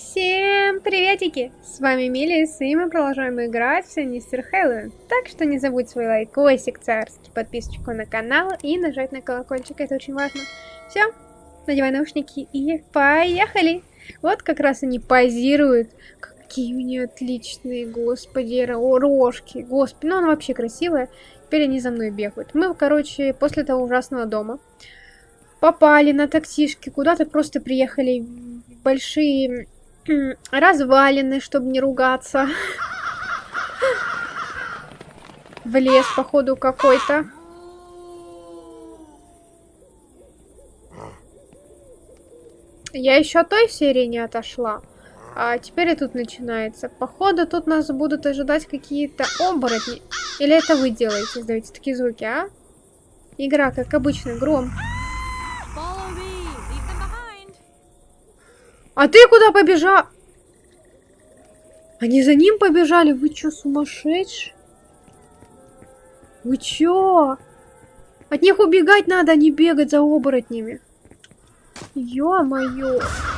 Всем приветики! С вами Мелис, и мы продолжаем играть в Синистер Хэллоуин. Так что не забудь свой лайкосик царский, подписочку на канал и нажать на колокольчик, это очень важно. Все, надевай наушники и поехали! Вот как раз они позируют. Какие у нее отличные, господи, рожки, господи, ну она вообще красивая. Теперь они за мной бегают. Мы, короче, после того ужасного дома попали на таксишки, куда-то просто приехали в большие развалины, чтобы не ругаться. В лес, походу, какой-то. Я еще от той серии не отошла. А теперь и тут начинается. Походу, тут нас будут ожидать какие-то оборотни. Или это вы делаете, издаете такие звуки, а? Игра, как обычно, гром. А ты куда побежал? Они за ним побежали? Вы чё, сумасшедшие? Вы чё? От них убегать надо, а не бегать за оборотнями. Ё-моё.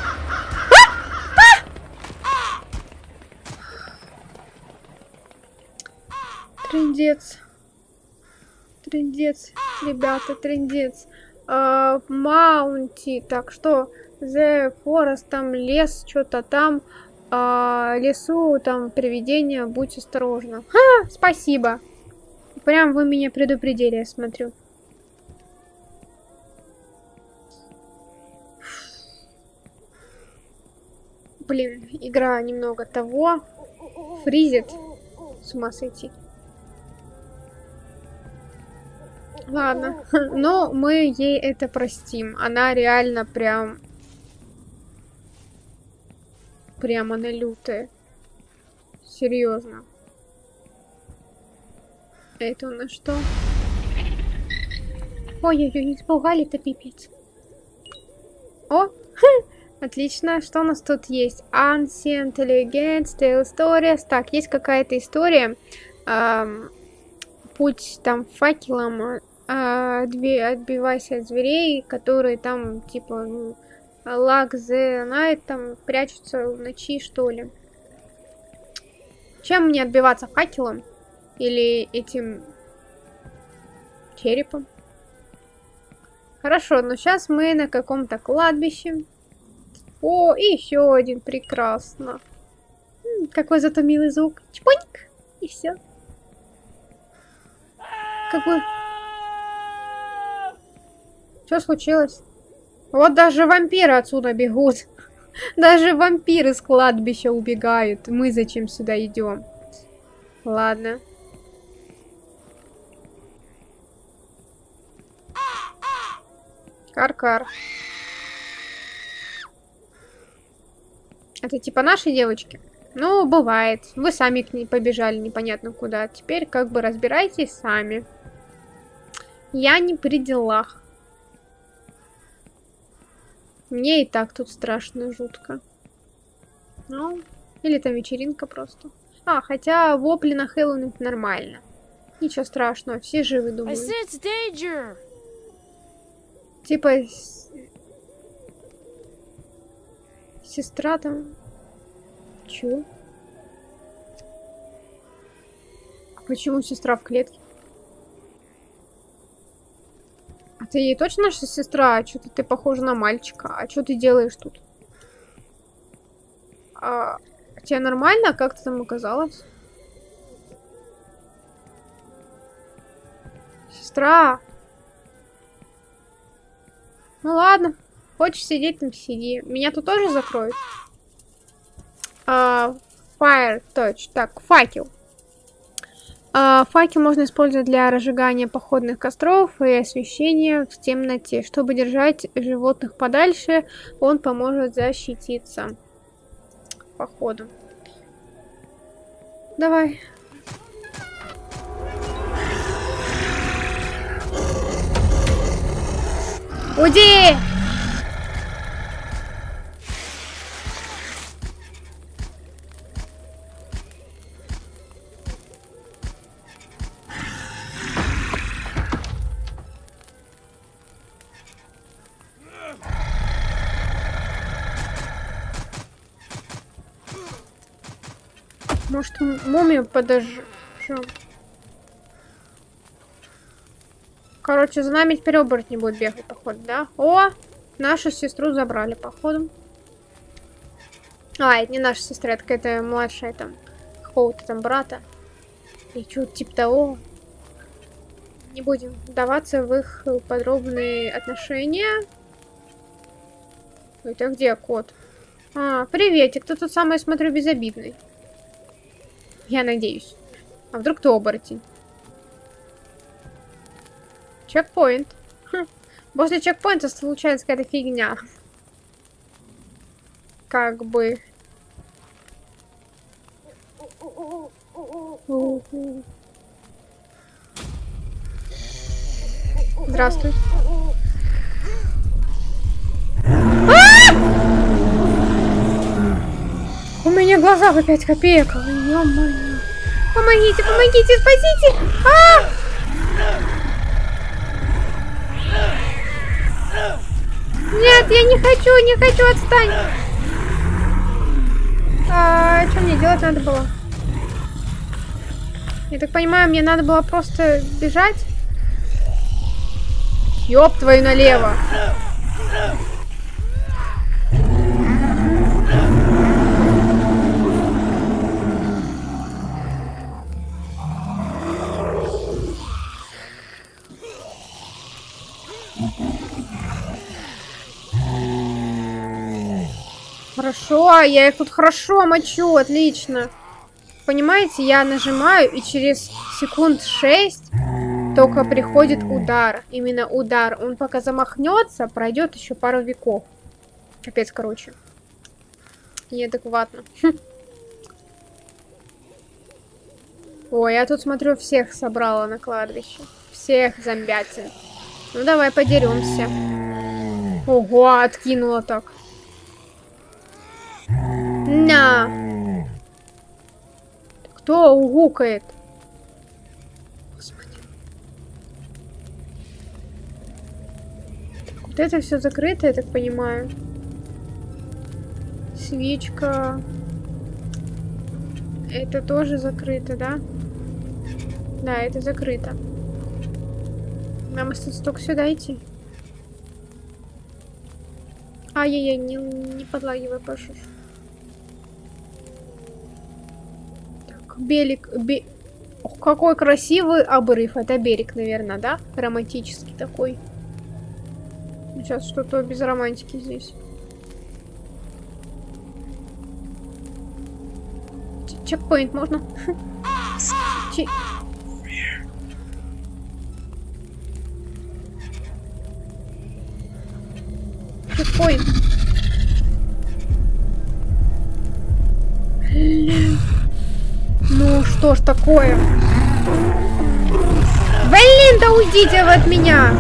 Трындец. Трындец, ребята, трындец. Маунти. Так, что? The Forest, там лес, что-то там. Лесу, там привидения, будь осторожна. Ха, спасибо. Прям вы меня предупредили, я смотрю. Блин, игра немного того. Фризит. С ума сойти. Ладно. Но мы ей это простим. Она реально прям она лютая. Серьезно. Это у нас что? Ой-ой-ой, испугали-то пипец. О! Отлично. Что у нас тут есть? Ancient Legends, Tale Stories. Так, есть какая-то история. Путь там факелом. Отбивайся от зверей, которые там, типа, Лак the Night, там прячутся в ночи, что ли. Чем мне отбиваться, факелом? Или этим черепом? Хорошо, но сейчас мы на каком-то кладбище. О, и еще один, прекрасно. Какой зато милый звук. Чпоньк, и все. Какой... Что случилось? Вот даже вампиры отсюда бегут. Даже вампиры с кладбища убегают. Мы зачем сюда идем? Ладно. Кар-кар. Это типа наши девочки? Ну, бывает. Вы сами к ней побежали непонятно куда. Теперь как бы разбирайтесь сами. Я не при делах. Мне и так тут страшно, жутко. Ну, или там вечеринка просто. Хотя вопли на Хэллоуин нормально. Ничего страшного, все живы, думаю. Типа... Сестра там... Чё? А почему сестра в клетке? А ты ей точно наша сестра? Что-то ты похожа на мальчика. А что ты делаешь тут? Тебе нормально? Как ты там оказалась? Сестра! Ну ладно. Хочешь сидеть, там сиди. Меня тут тоже закроют? Fire touch. Так, факел. Факел можно использовать для разжигания походных костров и освещения в темноте. Чтобы держать животных подальше, он поможет защититься. Походу. Давай. Уйди! Может, мумию подожжем? Короче, за нами теперь оборотни будут бегать, походу, да? О! Нашу сестру забрали, походу. А, это не наша сестра, это какая-то младшая там. Какого-то там брата. И что-то типа того. Не будем вдаваться в их подробные отношения. Это где кот? А, приветик, ты тут самый, смотрю, безобидный. Я надеюсь. А вдруг ты оборотень? Чекпоинт. Хм. После чекпоинта случается какая-то фигня. Как бы. Здравствуй. У меня глаза по 5 копеек. Ё-моё. Помогите, помогите, спасите! Нет, я не хочу, отстань. Что мне делать надо было? Я так понимаю, мне надо было просто бежать? Ёб твою налево. Хорошо, я их тут хорошо мочу, отлично. Понимаете, я нажимаю, и через секунд 6 только приходит удар. Именно удар. Он пока замахнется, пройдет еще пару веков. Капец, короче. Неадекватно. Ой, я тут смотрю, всех собрала на кладбище. Всех зомбятин. Ну давай подеремся. Ого, откинула так. На! Кто угукает? Господи. Так, вот это все закрыто, я так понимаю. Свечка. Это тоже закрыто, да? Да, это закрыто. Нам остается только сюда идти. Ай-яй-яй, не подлагивай, прошу. Берег, Ох, какой красивый обрыв. Это берег, наверное, да? Романтический такой. Сейчас что-то без романтики здесь. Чекпоинт можно? Чекпоинт. Ну что ж такое? Блин, да уйдите вы от меня!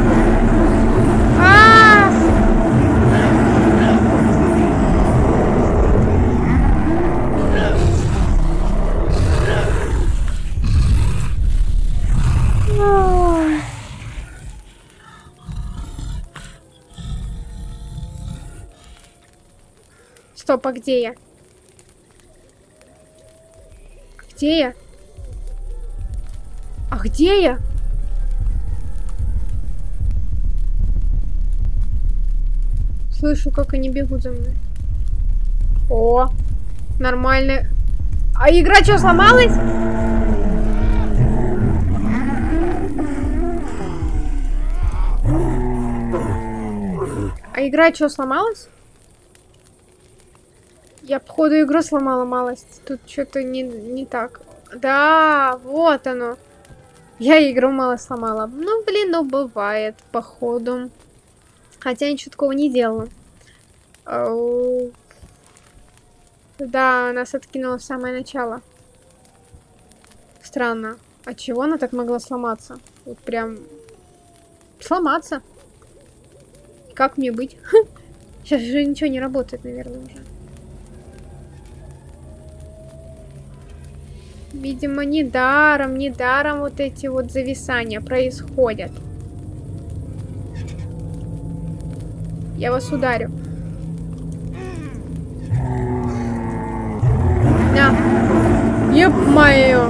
Стоп, а где я? Где я? А где я? Слышу, как они бегут за мной. О, нормально. А игра что, сломалась? А игра что, сломалась? Я, походу, игру сломала малость. Тут что-то не так. Да, вот оно. Я игру мало сломала. Ну, блин, ну бывает, походу. Хотя ничего такого не делала. Да, нас откинуло в самое начало. Странно. От чего она так могла сломаться? Вот прям... Сломаться. Как мне быть? Сейчас же ничего не работает, наверное, уже. Видимо, недаром вот эти вот зависания происходят. Я вас ударю. На. Ёп-моё!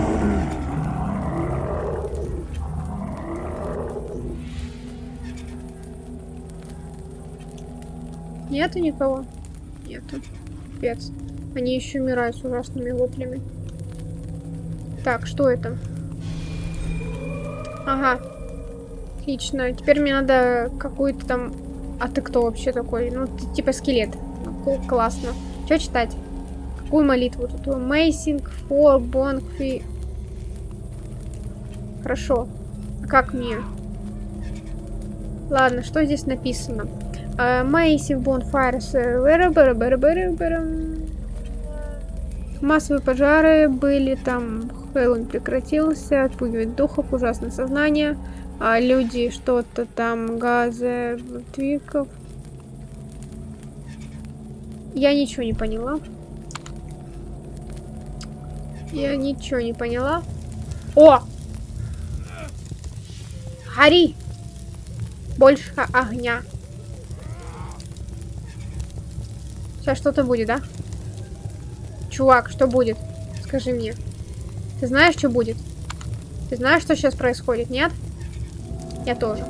Нету никого? Нету. Пипец. Они еще умирают с ужасными воплями. Так, что это? Ага. Отлично. Теперь мне надо какую-то там... А ты кто вообще такой? Ну, ты типа скелет. Ну, классно. Что читать? Какую молитву тут? Amazing for Bonfire. Хорошо. А как мне? Ладно, что здесь написано? Massive bonfires. Массовые пожары были там. Хэллоуин прекратился. Отпугивает духов. Ужасное сознание. А люди что-то там. Газы. Твиков. Я ничего не поняла. Я ничего не поняла. О! Гори! Больше огня. Сейчас что-то будет, да? Чувак, что будет? Скажи мне. Ты знаешь, что будет? Ты знаешь, что сейчас происходит, нет? Я тоже.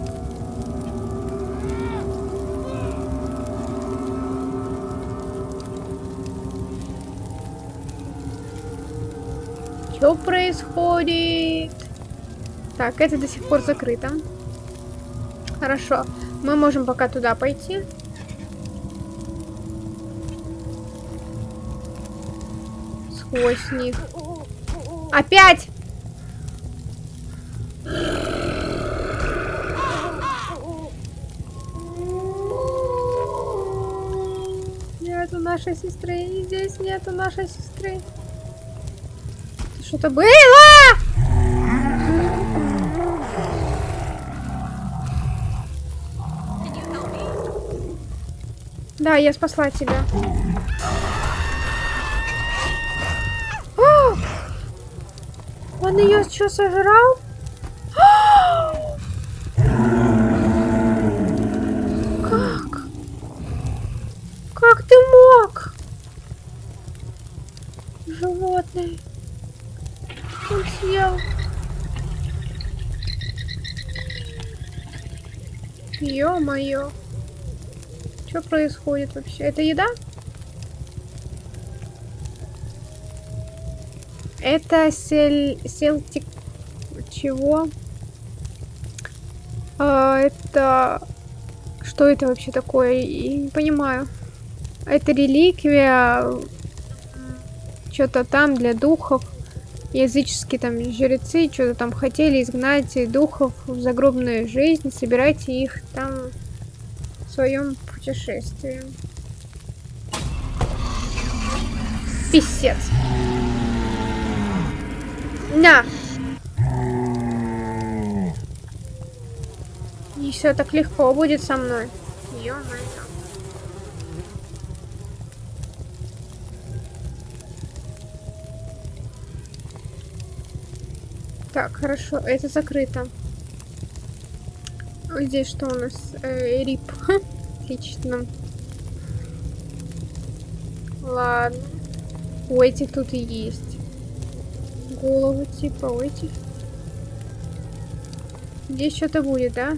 Что происходит? Так, это до сих пор закрыто. Хорошо. Мы можем пока туда пойти. Сквозь них. Опять! Нету нашей сестры. Здесь нету нашей сестры. Что-то было! Да, я спасла тебя. О! Он ее что, сожрал? Как? Как ты мог? Животное. Он съел. Ё-моё. Что происходит вообще? Это еда? Это селтик... Чего? Это... Что это вообще такое? Я не понимаю. Это реликвия. Что-то там для духов. Языческие там жрецы что-то там хотели изгнать духов в загробную жизнь. Собирайте их там в своем путешествии. Писец. На! Не все так легко будет со мной. Ё-моё. Так, хорошо, это закрыто. Здесь что у нас? Рип. Отлично. Ладно. У этих тут и есть. Головы типа у этих. Здесь что-то будет, да?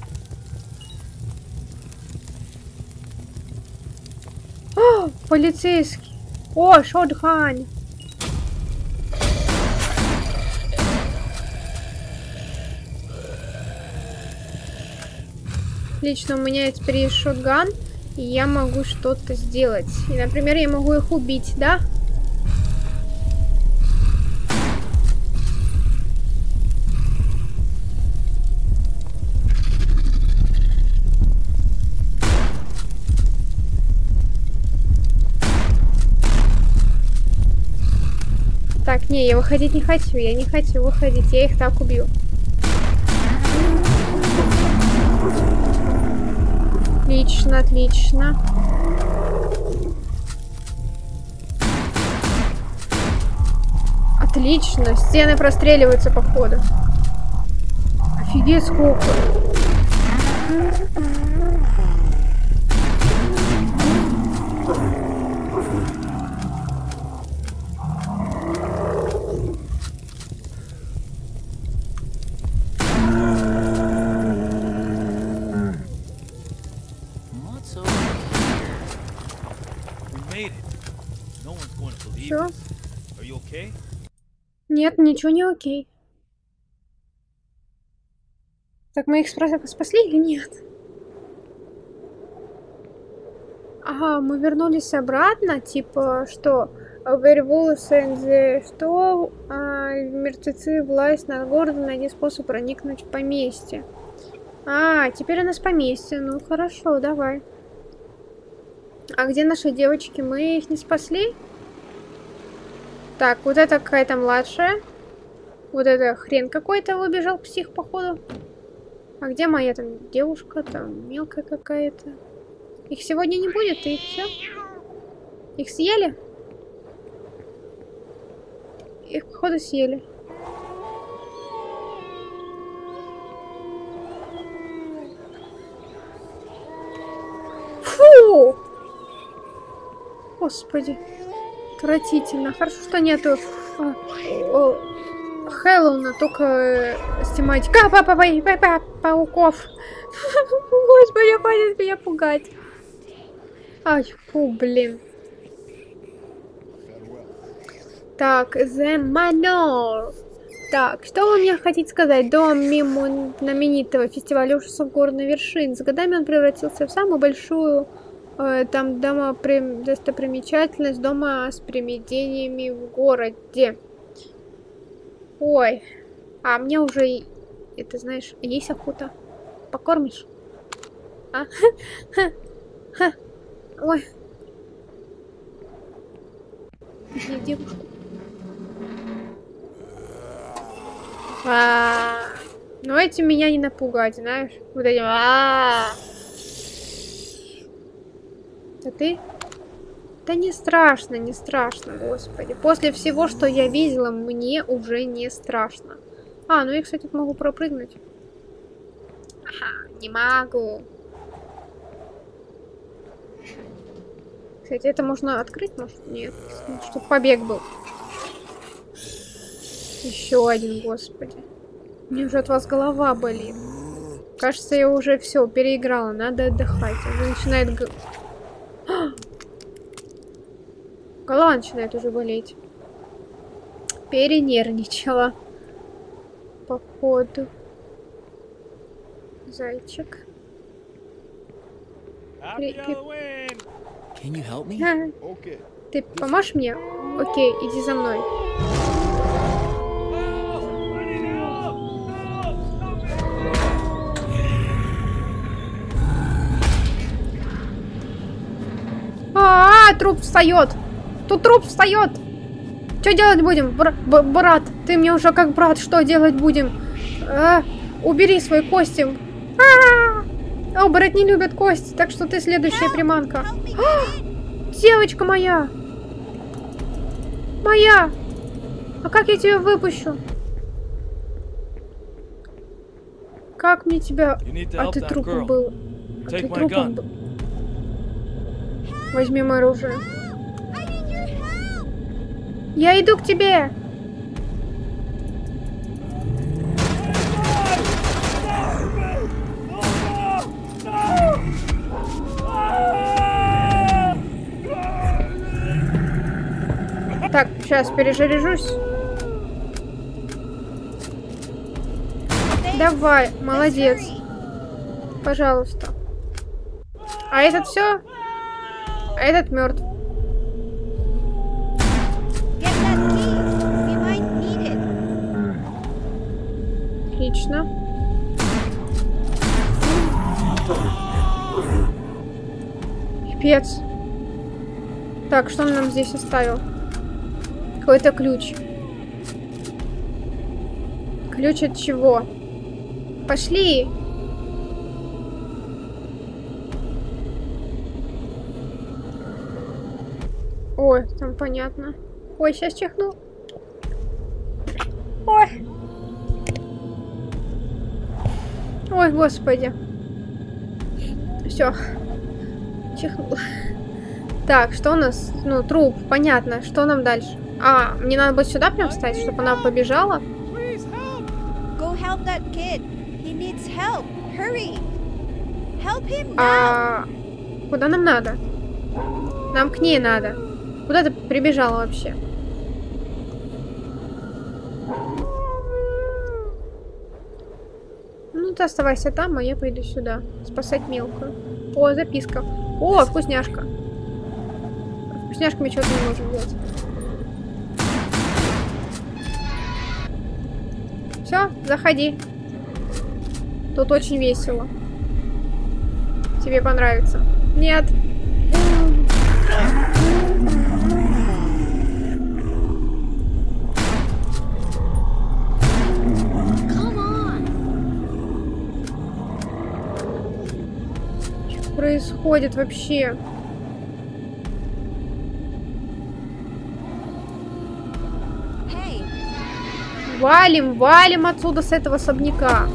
О, полицейский. О, шотган. Отлично, у меня теперь есть шотган, и я могу что-то сделать. И, например, я могу их убить, да? Так, не, я выходить не хочу, я не хочу выходить, я их так убью. Отлично, отлично. Отлично, стены простреливаются по ходу. Офигеть, сколько. Чё? Нет, ничего не окей. Так мы их спасли или нет? Ага, мы вернулись обратно, типа, что? Werewolves and the... Что? Мертвецы, власть над городом, найди способ проникнуть в поместье. Теперь у нас поместье. Ну, хорошо, давай. А где наши девочки? Мы их не спасли? Так, вот это какая-то младшая. Вот это хрен какой-то выбежал, псих, походу. А где моя там девушка? Там мелкая какая-то. Их сегодня не будет, и все. Их съели? Их, походу, съели. Фу! Господи. Отвратительно. Хорошо, что нету Хэллоуна, только с тематикой пауков. Господи, хватит меня пугать. Ай, фу, блин. Так, The Manor. Так, что вы мне хотите сказать? Дом мимо знаменитого фестиваля ужасов горной вершины. С годами он превратился в самую большую достопримечательность дома с привидениями в городе. Ой, а мне уже, это знаешь, есть охота. Покормишь? Ой. Где девушка? Ну этим меня не напугать, знаешь? Вот этим. Это ты? Да не страшно, не страшно, господи. После всего, что я видела, мне уже не страшно. Ну я, кстати, могу пропрыгнуть. Не могу. Кстати, это можно открыть, может? Нет. Чтобы побег был. Еще один, господи. Мне уже от вас голова болит. Кажется, я уже все переиграла. Надо отдыхать. Уже начинает... Голова начинает уже болеть. Перенервничала. Походу. Зайчик. Ты поможешь мне? Окей, иди за мной. Труп встает! Тут труп встает! Что делать будем? Брат, ты мне уже как брат, что делать будем? Убери свои кости. Оборотни любят кости, так что ты следующая приманка. Девочка моя! Моя! А как я тебя выпущу? Как мне тебя... А ты трупом был. А ты трупом был. Возьми мое оружие. Я иду к тебе. Так, сейчас перезаряжусь. Давай, молодец. Пожалуйста. А этот все? А этот мертв. Отлично. Пипец. Так, что он нам здесь оставил? Какой-то ключ. Ключ от чего? Пошли! Ой, там понятно. Ой, сейчас чихну. Ой. Ой, господи. Все. Чихнул. Так, что у нас? Ну, труп, понятно. Что нам дальше? Мне надо будет сюда прям встать, чтобы она побежала. Куда нам надо? Нам к ней надо. Куда ты прибежала вообще? Ну, ты оставайся там, а я пойду сюда. Спасать мелкую. О, записка. О, вкусняшка. Вкусняшками что-то не можем делать. Все, заходи. Тут очень весело. Тебе понравится. Нет. Что происходит вообще? Валим, валим отсюда с этого особняка.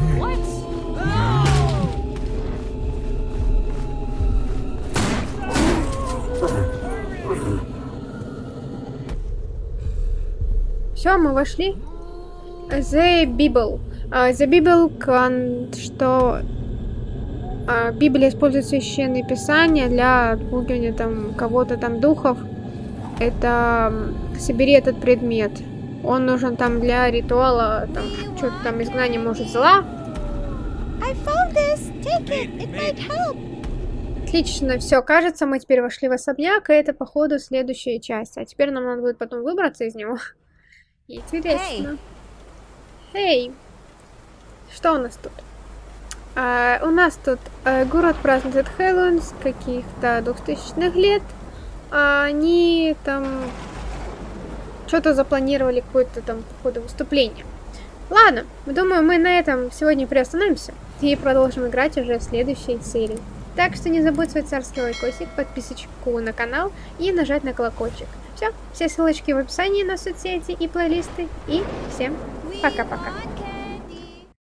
Все, мы вошли. The Bible. The Bible, что Библия использует священные писания для отпугивания там кого-то там духов. Это собери этот предмет. Он нужен там для ритуала, там что-то там изгнание может зла. Отлично, все, кажется, мы теперь вошли в особняк, и это, походу, следующая часть. А теперь нам надо будет потом выбраться из него. Интересно. Эй, что у нас тут? У нас тут город празднует Хэллоуин с каких-то 2000-х лет. Они там что-то запланировали, какое-то там, походу, выступление. Ладно, думаю, мы на этом сегодня приостановимся и продолжим играть уже в следующей серии. Так что не забудь свой царский лайкосик, подписочку на канал и нажать на колокольчик. Все ссылочки в описании на соцсети и плейлисты. И всем пока-пока.